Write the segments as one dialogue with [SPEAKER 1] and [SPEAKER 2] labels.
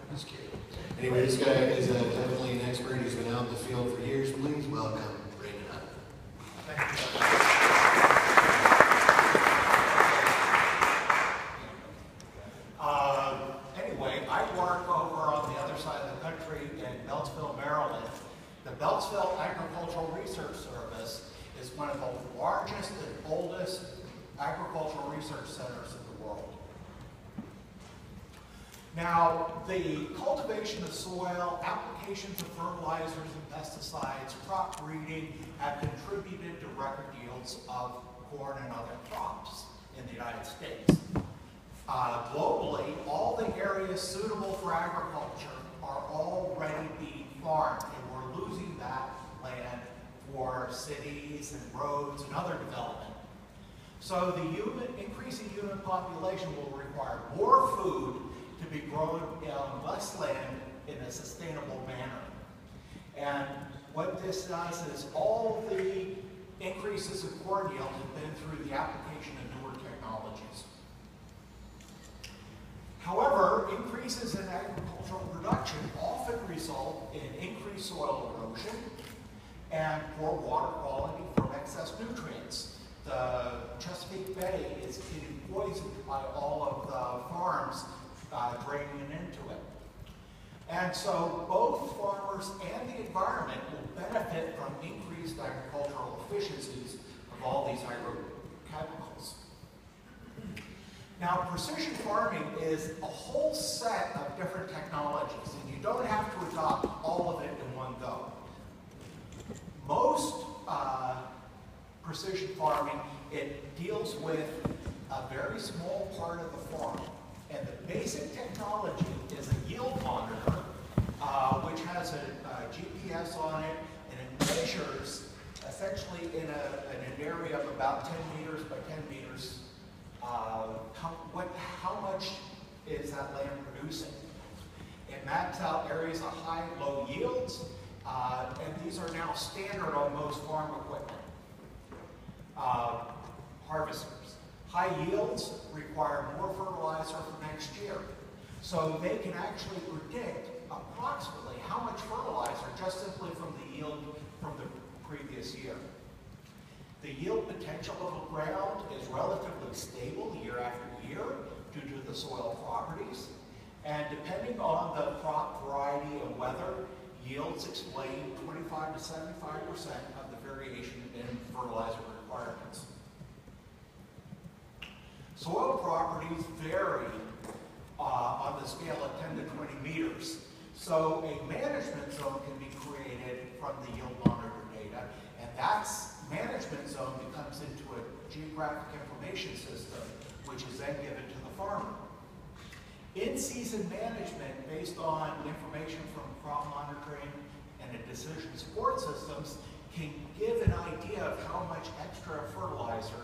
[SPEAKER 1] That's cute. Anyway, this guy is definitely an expert. He's been out in the field for years. Please welcome Raymond Hunt.
[SPEAKER 2] Thank you. Anyway, I work over on the other side of the country in Beltsville, Maryland. The Beltsville Agricultural Research Service is one of the largest and oldest agricultural research centers in the world. Now, the cultivation of soil, applications of fertilizers and pesticides, crop breeding have contributed to record yields of corn and other crops in the United States. Globally, all the areas suitable for agriculture are already being farmed, and we're losing that land for cities and roads and other development. So the increasing human population will require more food to be grown on less land in a sustainable manner. And what this does is all the increases in corn yield have been through the application of newer technologies. However, increases in agricultural production often result in increased soil erosion and poor water quality from excess nutrients. The Chesapeake Bay is getting poisoned by all of the farms draining into it. And so both farmers and the environment will benefit from increased agricultural efficiencies of all these agrochemicals. Now, precision farming is a whole set of different technologies, and you don't have to adopt all of it in one go. Most precision farming, it deals with a very small part of the farm. And the basic technology is a yield monitor, which has a GPS on it, and it measures essentially in an area of about 10 meters by 10 meters how much is that land producing. It maps out areas of high and low yields, and these are now standard on most farm equipment. Harvesters. High yields require more fertilizer for next year. So they can actually predict approximately how much fertilizer just simply from the yield from the previous year. The yield potential of the ground is relatively stable year after year due to the soil properties. And depending on the crop variety and weather, yields explain 25 to 75% of the variation in fertilizer requirements. Soil properties vary on the scale of 10 to 20 meters. So a management zone can be created from the yield monitor data, and that management zone becomes into a geographic information system, which is then given to the farmer. In-season management based on information from crop monitoring and the decision support systems can give an idea of how much extra fertilizer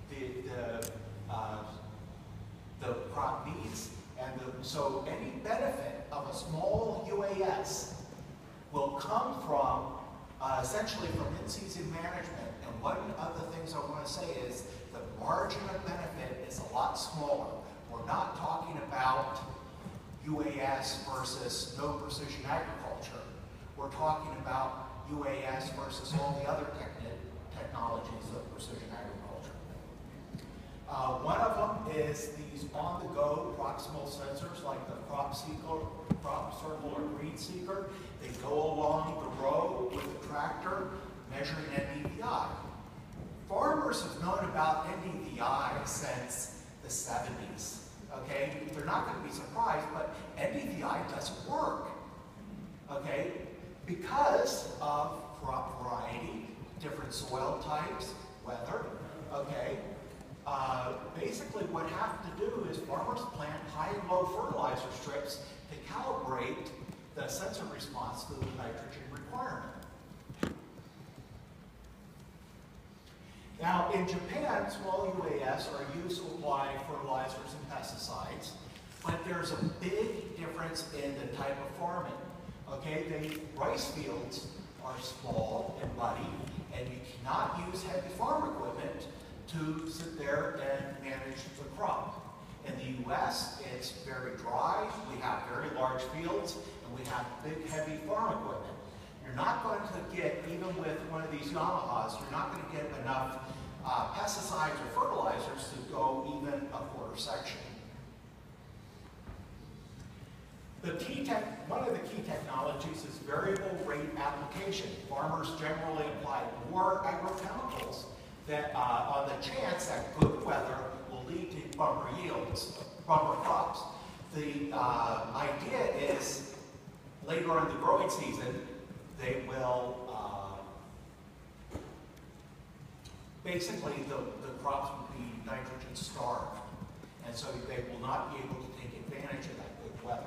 [SPEAKER 2] the crop needs, and so any benefit of a small UAS will come from essentially from in-season management. And one of the things I want to say is the margin of benefit is a lot smaller. We're not talking about UAS versus no precision agriculture. We're talking about UAS versus all the other technologies of precision agriculture. One of them is these on-the-go proximal sensors like the crop circle or green seeker. They go along the road with a tractor measuring NDVI. Farmers have known about NDVI since the 70s. Okay, they're not going to be surprised, but NDVI doesn't work. Okay, because of crop variety, different soil types, weather. Okay. Basically what have to do is farmers plant high and low fertilizer strips to calibrate the sensor response to the nitrogen requirement. Now in Japan, small UAS are used to apply fertilizers and pesticides, but there's a big difference in the type of farming. Okay, rice fields are small and muddy, and you cannot use heavy farm equipment to sit there and manage the crop. In the US, It's very dry, we have very large fields, and we have big, heavy farm equipment. You're not going to get, even with one of these Yamahas, you're not going to get enough pesticides or fertilizers to go even a quarter section. One of the key technologies is variable rate application. Farmers generally apply more agrochemicals that, on the chance that good weather will lead to bumper yields, bumper crops. The idea is later in the growing season, they will, basically the crops will be nitrogen starved. And so they will not be able to take advantage of that good weather.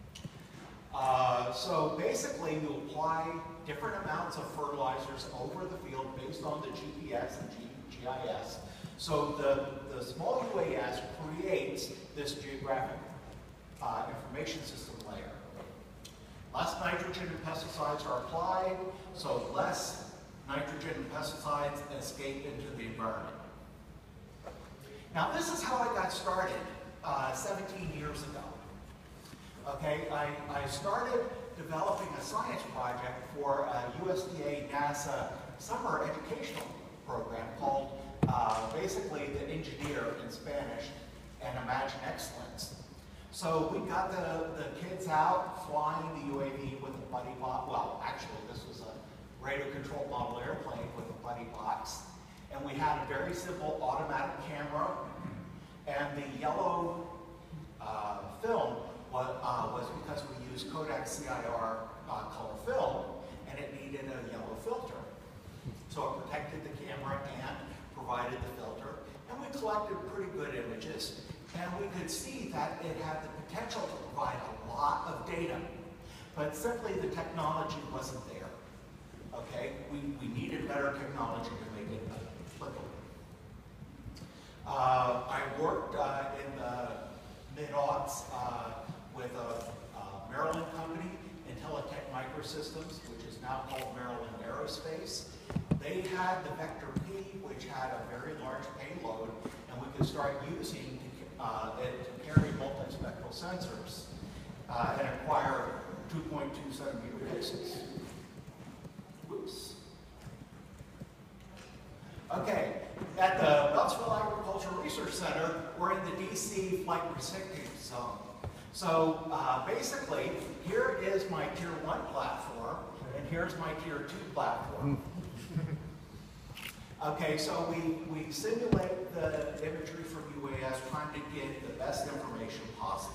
[SPEAKER 2] So basically you apply different amounts of fertilizers over the field based on the GPS and GIS. So the small UAS creates this geographic information system layer. Less nitrogen and pesticides are applied, so less nitrogen and pesticides escape into the environment. Now this is how I got started 17 years ago. Okay, I started developing a science project for a USDA NASA summer educational program called basically The Engineer in Spanish and Imagine Excellence. So we got the kids out flying the UAV with a buddy box. Well, actually this was a radio controlled model airplane with a buddy box. And we had a very simple automatic camera, and the yellow film was because we used Kodak CIR color film, and it needed a yellow filter. So it protected the camera and provided the filter, and we collected pretty good images, and we could see that it had the potential to provide a lot of data, but simply the technology wasn't there. Okay, we needed better technology to make it applicable. I worked in the mid-aughts with a Maryland company, Intelitech Microsystems, which is now called Maryland Aerospace. They had the Vector P, which had a very large payload, and we could start using it to carry multispectral sensors and acquire 2.2 centimeter pixels. Whoops. Okay, at the Beltsville Agriculture Research Center, we're in the DC flight restricted zone. So basically, here is my Tier 1 platform, and here's my Tier 2 platform. Okay, so we simulate the imagery from UAS, trying to get the best information possible.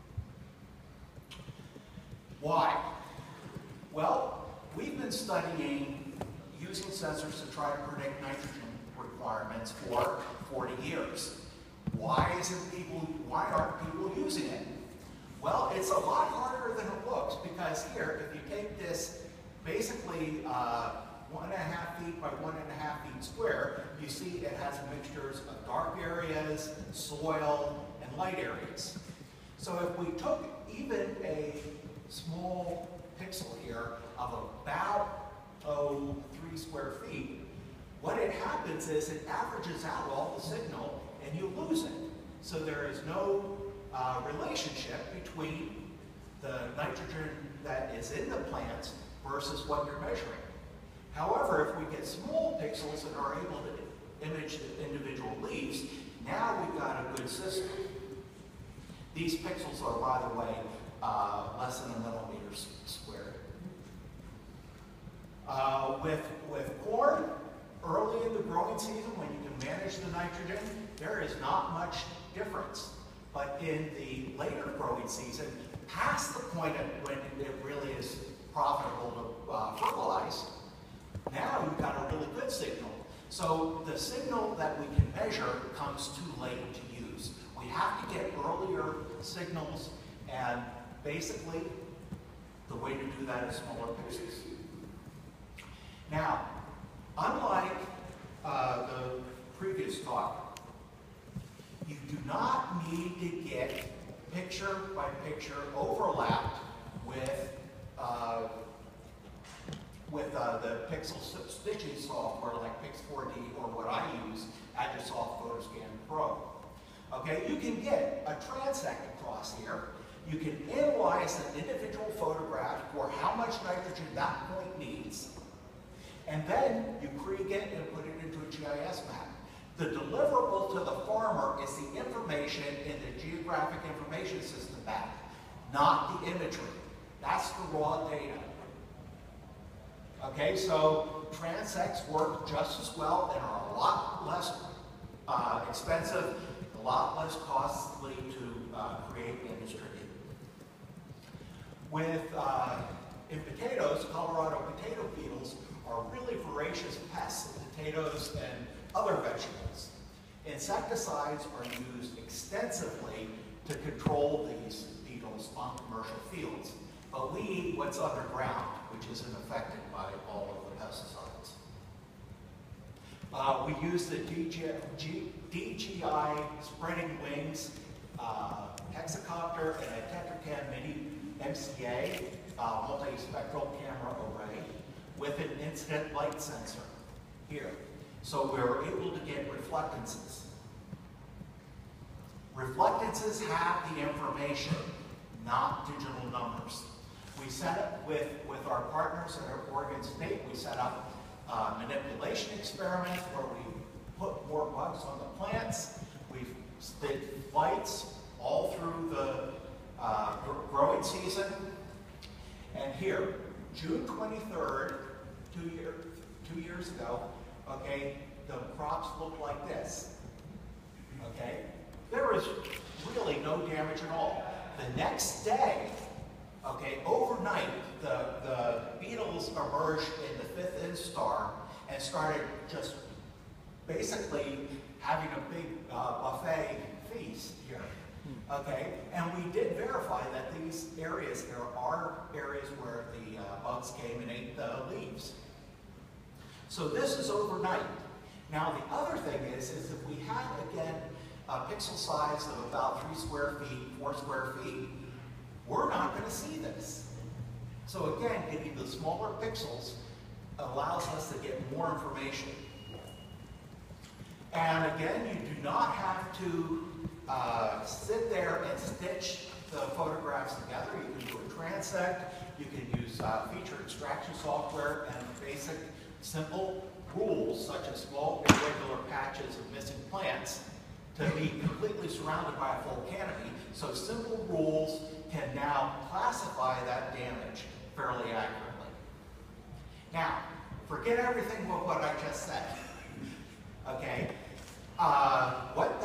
[SPEAKER 2] Why? Well, we've been studying using sensors to try to predict nitrogen requirements for 40 years. Why aren't people using it? Well, it's a lot harder than it looks, because here, if you take this basically 1.5 feet by 1.5 feet square, you see it has mixtures of dark areas, soil, and light areas. So if we took even a small pixel here of about 3 square feet, what it happens is it averages out all the signal and you lose it. So there is no relationship between the nitrogen that is in the plants versus what you're measuring. However, if we get small pixels and are able to image the individual leaves, now we've got a good system. These pixels are, by the way, less than a millimeter squared. With corn, early in the growing season, when you can manage the nitrogen, there is not much difference. But in the later growing season, past the point when it really is profitable to fertilize, now you've got a really good signal. So the signal that we can measure comes too late to use. We have to get earlier signals, and basically the way to do that is smaller pixels. Now, unlike the previous talk, you do not need to get picture-by-picture overlapped with the pixel stitching software like Pix4D or what I use, Agisoft PhotoScan Pro. Okay, you can get a transect across here. You can analyze an individual photograph for how much nitrogen that point needs, and then you create it and put it into a GIS map. The deliverable to the farmer is the information in the geographic information system map, not the imagery. That's the raw data. Okay, so transects work just as well and are a lot less expensive, a lot less costly to create and distribute. With in potatoes, Colorado potato beetles are really voracious pests in potatoes and other vegetables. Insecticides are used extensively to control these beetles on commercial fields, but we eat what's underground, which isn't affected by all of the pesticides. We use the DJI spreading wings hexacopter and a Tetracam Mini MCA multispectral camera array with an incident light sensor here. So we're able to get reflectances. Reflectances have the information, not digital numbers. We set up with our partners at Oregon State, we set up manipulation experiments where we put more bugs on the plants. We've did lights all through the growing season. And here, June 23rd, two years ago, okay, the crops look like this. Okay? There is really no damage at all. The next day, okay, overnight, the beetles emerged in the 5th instar and started just basically having a big buffet feast here. Okay, and we did verify that these areas here are areas where the bugs came and ate the leaves. So this is overnight. Now the other thing is if we had, again, a pixel size of about 3 square feet, 4 square feet, we're not going to see this. So again, getting the smaller pixels allows us to get more information. And again, you do not have to sit there and stitch the photographs together. You can do a transect, you can use feature extraction software and basic simple rules such as small irregular patches of missing plants to be completely surrounded by a full canopy. So simple rules can now classify that damage fairly accurately. Now, forget everything but what I just said. Okay? What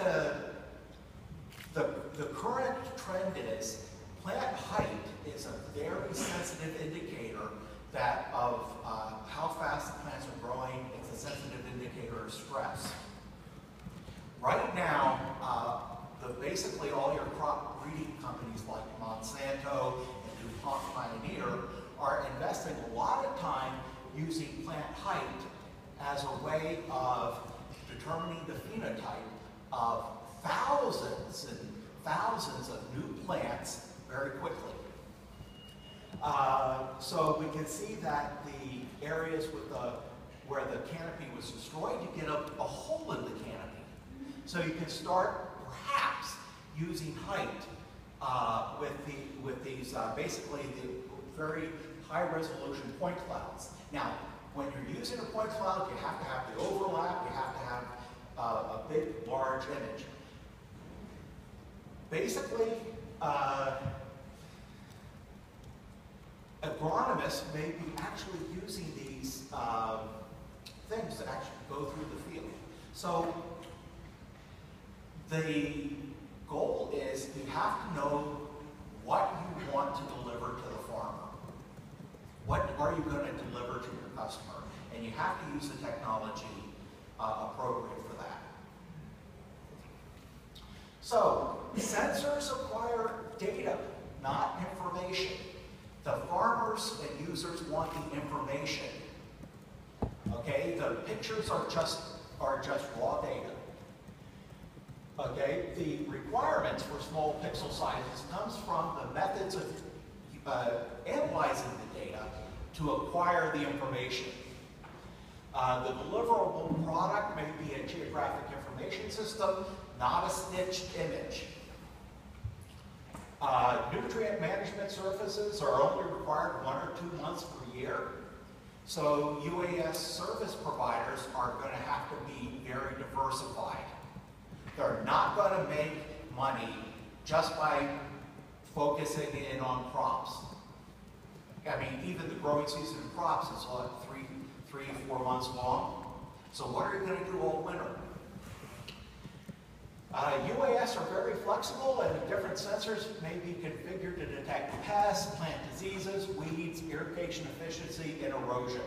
[SPEAKER 2] the current trend is, plant height is a very sensitive indicator that of how fast the plants are growing. It's a sensitive indicator of stress. Right now, basically all your crop breeding companies like Monsanto and DuPont Pioneer are investing a lot of time using plant height as a way of determining the phenotype of thousands and thousands of new plants very quickly. So we can see that the areas with where the canopy was destroyed, you get a hole in the canopy. So you can start perhaps using height with these basically the very high resolution point clouds. Now, when you're using a point cloud, you have to have the overlap, you have to have a big, large image. Basically, agronomists may be actually using these things to actually go through the field. So the goal is you have to know what you want to deliver to the farmer. What are you going to deliver to your customer? And you have to use the technology appropriate for that. So, sensors acquire data, not information. The farmers and users want the information. Okay, the pictures are just raw data. Okay, the requirements for small pixel sizes comes from the methods of analyzing the data to acquire the information. The deliverable product may be a geographic information system, not a stitched image. Nutrient management services are only required 1 or 2 months per year. So UAS service providers are going to have to be very diversified. They're not going to make money just by focusing in on crops. I mean, even the growing season of crops is like 3 or 4 months long. So what are you going to do all winter? UAS are very flexible, and different sensors may be configured to detect pests, plant diseases, weeds, irrigation efficiency, and erosion.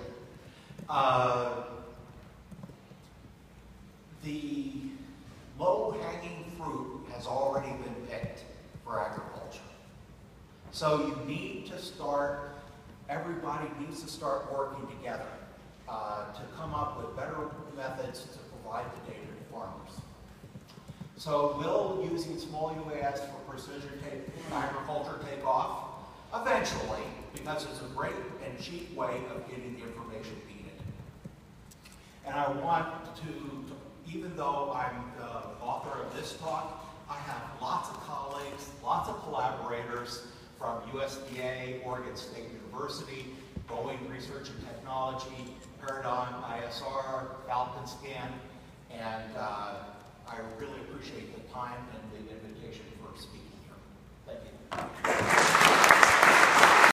[SPEAKER 2] The low-hanging fruit has already been picked for agriculture. So you need to start, everybody needs to start working together to come up with better methods to provide the data to farmers. So will using small UAS for precision agriculture take off? Eventually, because it's a great and cheap way of getting the information needed. And I want to, even though I'm the author of this talk, I have lots of colleagues, lots of collaborators from USDA, Oregon State University, Boeing Research and Technology, Paradigm ISR, Falcon Scan, and I really appreciate the time and the invitation for speaking here. Thank you.